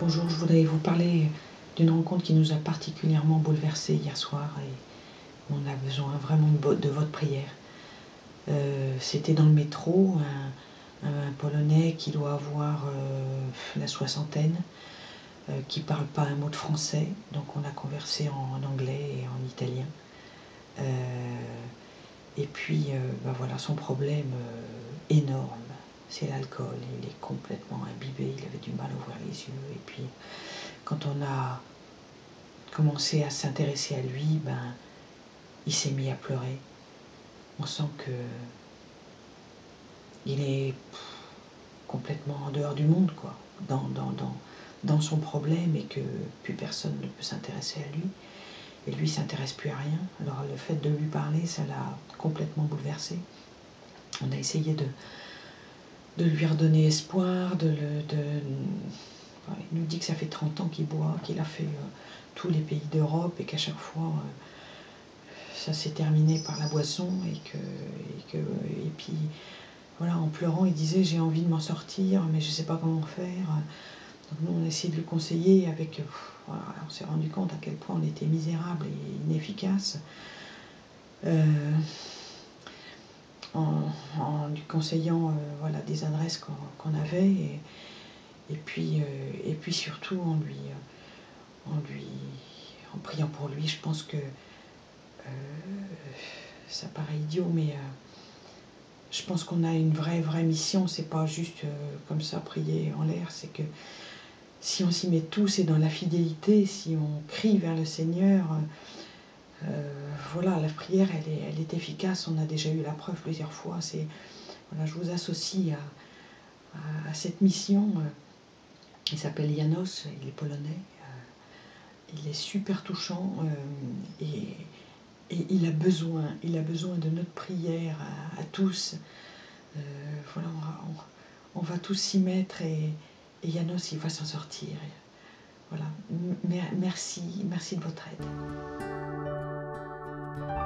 Bonjour, je voudrais vous parler d'une rencontre qui nous a particulièrement bouleversés hier soir et on a besoin vraiment de votre prière. C'était dans le métro, un Polonais qui doit avoir la soixantaine, qui ne parle pas un mot de français, donc on a conversé en anglais et en italien. Et puis voilà, son problème énorme, c'est l'alcool. Il est complètement imbibé, il avait du mal à ouvrir les yeux. Et puis quand on a commencé à s'intéresser à lui, il s'est mis à pleurer. On sent que il est complètement en dehors du monde, quoi, dans son problème, et que plus personne ne peut s'intéresser à lui. Et lui, il ne s'intéresse plus à rien. Alors le fait de lui parler, ça l'a complètement bouleversé. On a essayé de lui redonner espoir, il nous dit que ça fait 30 ans qu'il boit, qu'il a fait tous les pays d'Europe et qu'à chaque fois ça s'est terminé par la boisson et puis voilà, en pleurant il disait j'ai envie de m'en sortir mais je sais pas comment faire. Donc nous on a essayé de le conseiller avec voilà, on s'est rendu compte à quel point on était misérable et inefficace en lui conseillant voilà, des adresses qu'on avait et puis surtout en priant pour lui. Je pense que ça paraît idiot, mais je pense qu'on a une vraie mission. C'est pas juste comme ça prier en l'air, c'est que si on s'y met tous et dans la fidélité, si on crie vers le Seigneur, voilà, la prière elle est efficace. On a déjà eu la preuve plusieurs fois. Voilà, je vous associe à cette mission. Il s'appelle Janos, il est polonais. Il est super touchant et il a besoin de notre prière à tous. Voilà, on va tous s'y mettre et Janos il va s'en sortir. Voilà, merci de votre aide.